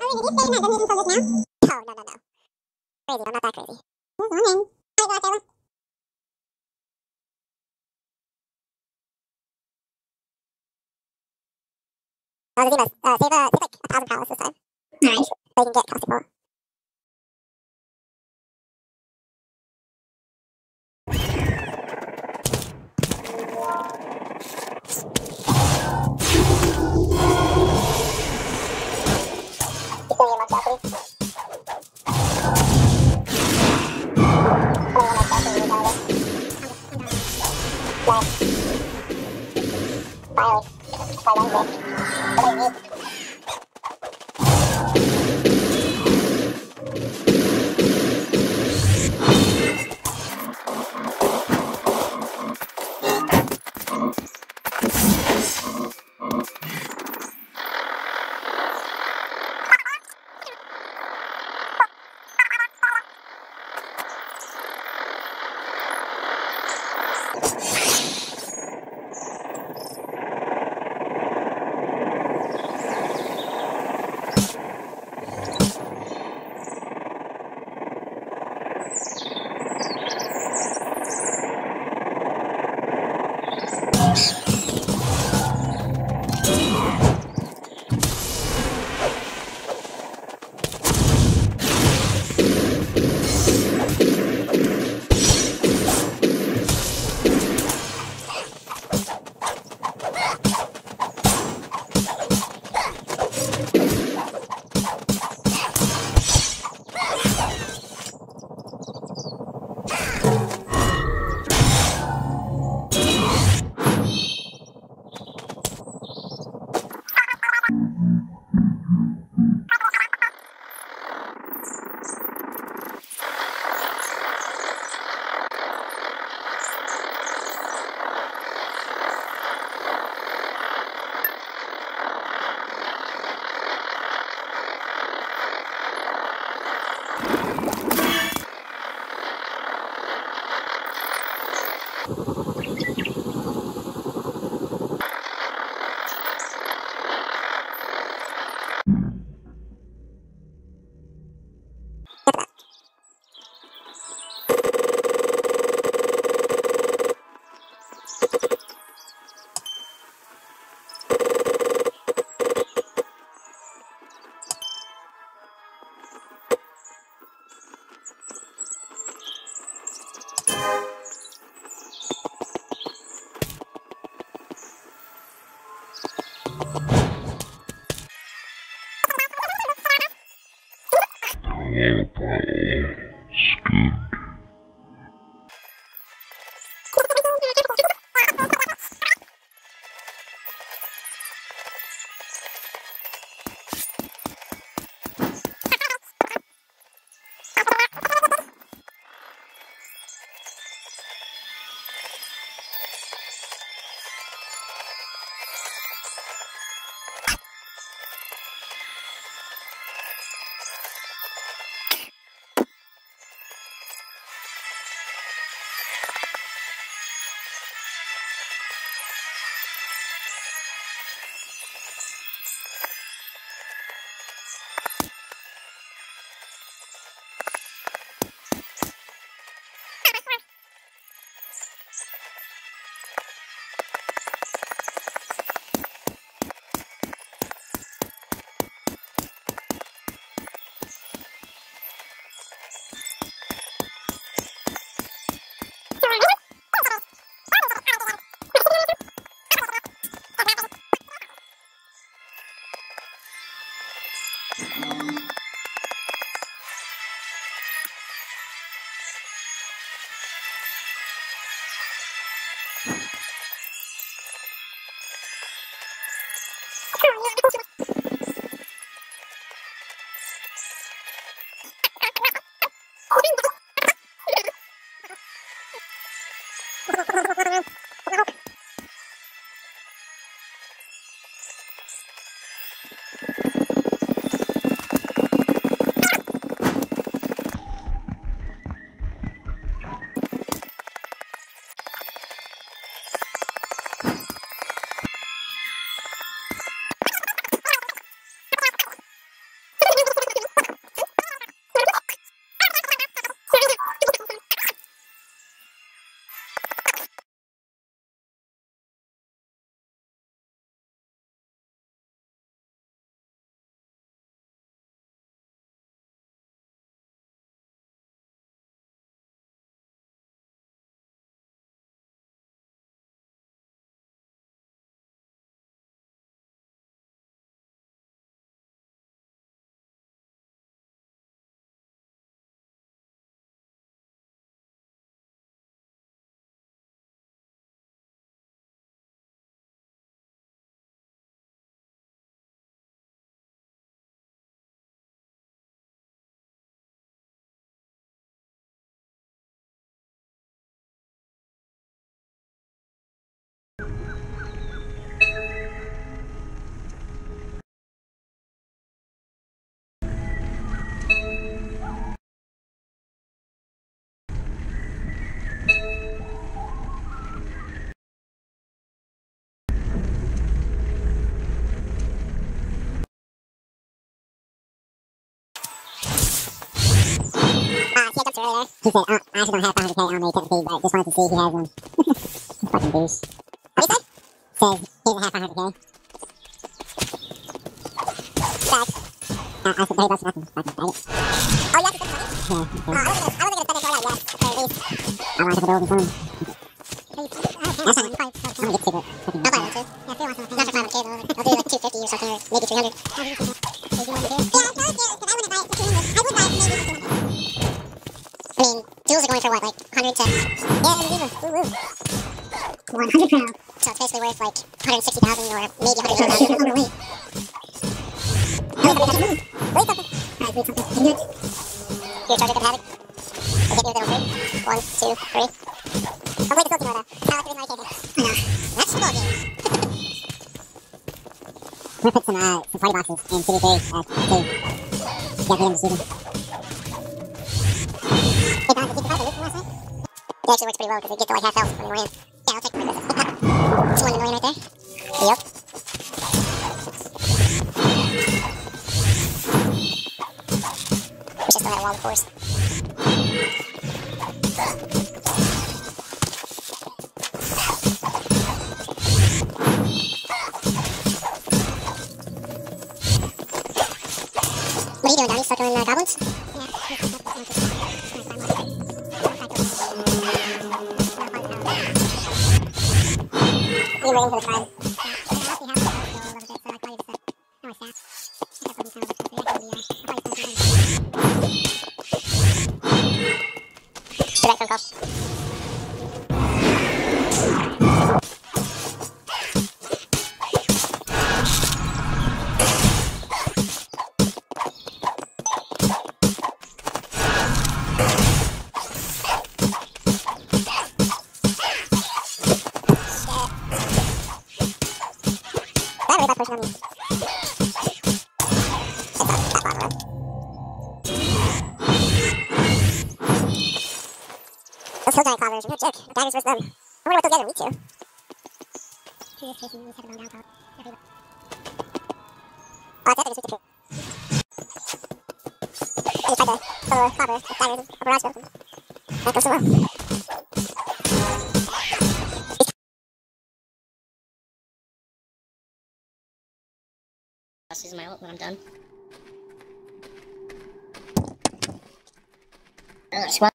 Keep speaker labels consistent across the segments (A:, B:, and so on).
A: Oh, did you say that until just now? No. Crazy, I'm not that crazy. Good morning. How you doing, Taylor? Oh, the Zimas. Save like 1,000 palace this time. Nice. So you can get caustic ball. too early there. He said, I actually don't have 500k on me technically, but just wanted to see if he has them. Fucking douche. What he said? Says he doesn't have 500k. Back. I said, $30 for nothing. Fucking bag it. Oh, you actually spent money? Yeah. Okay. I wasn't gonna spend it until I got yes. Okay, at least. I wanted to put the old phone. That's not. I'm gonna get to it. I'll buy one too. Yeah, if you want something. Not for 500k though. I'll do like 250 or something, or maybe 300. Yeah, I wouldn't buy it for 200. I would buy it maybe for 200. I mean, duels are going for what, like 100 to... Yeah, woo woo. 100 crown. So it's basically worth like 160,000 or maybe 180,000. Overweight. Wait something. Alright, wait something. Can you do it? Your charger could have it. I'll get you with it over 1, 2, 3. Oh wait, it's still though. I like the reason why I can't do it. I know. That's football game. I'm gonna put some party boxes in CD3 to get the end of the season. Hey Don, did you survive the loot from last night? It actually works pretty well because they get to like half health when you're in. Yeah, I'll take the princess. It's 1 million right there. Yep. Wish I still had a wall, of course. What are you doing, Donnie? Stuck on goblins? Yeah. You're waiting for the time. Direct phone call. I'm really about pushing on me. Those hill giant clobbers, you're a jerk. Daggers versus them. I wonder what those guys are weak to. Oh, that's it, I just weak to true. I just tried to throw a clobber with daggers and a barrage of them. That goes so well.
B: I'll use my ult when I'm done. Squad.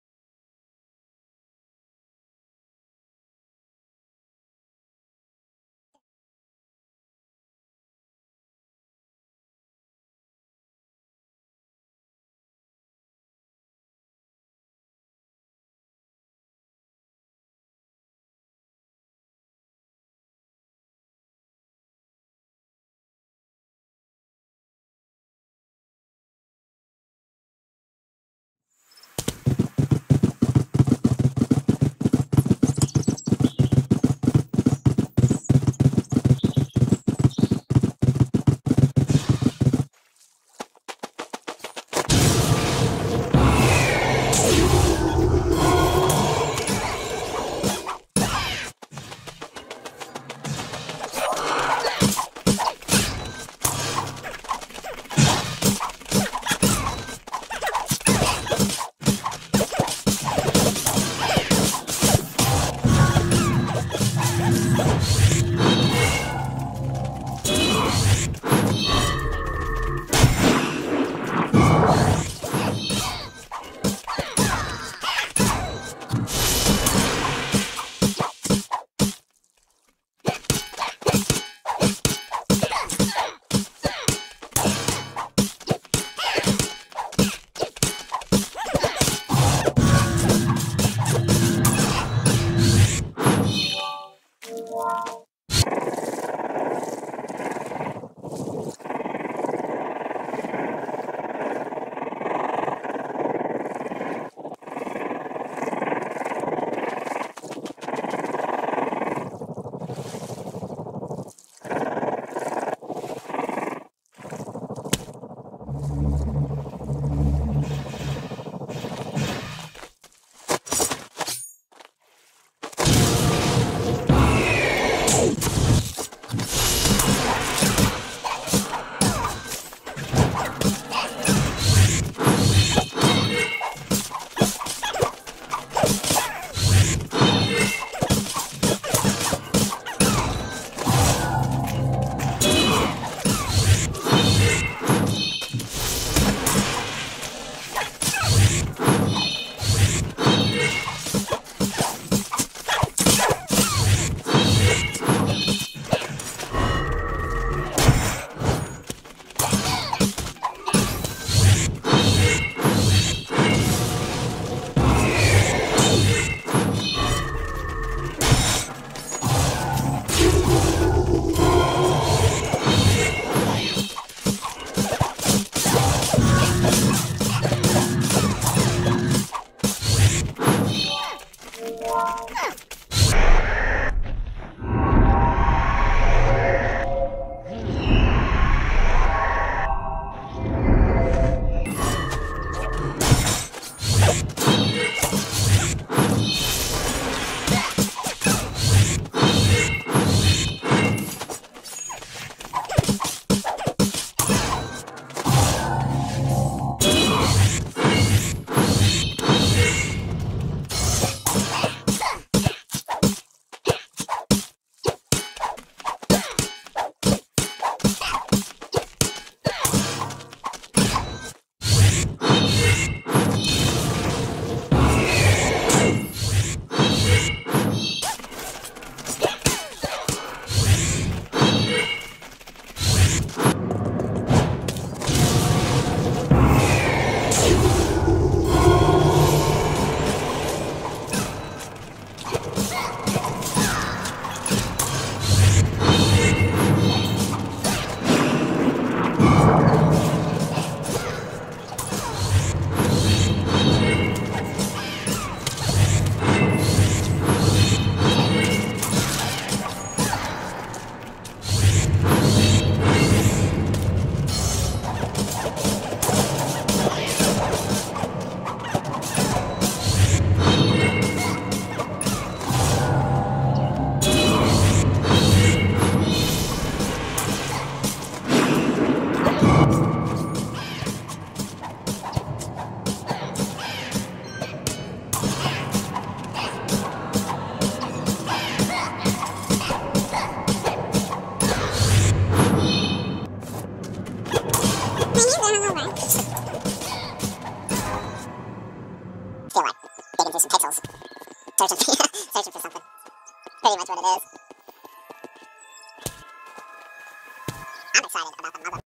A: Feel like digging through some pixels. Searching for something. Pretty much what it is. I'm excited about the mother.